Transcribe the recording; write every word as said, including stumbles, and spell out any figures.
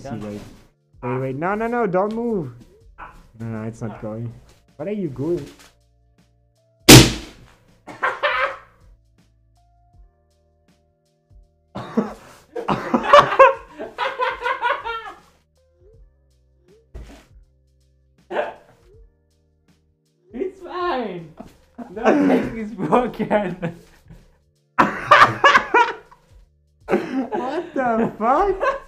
See, wait. Wait, wait. No, no, no. Don't move. No, no, it's not going. What are you doing? It's fine. Nothing is broken. What the fuck?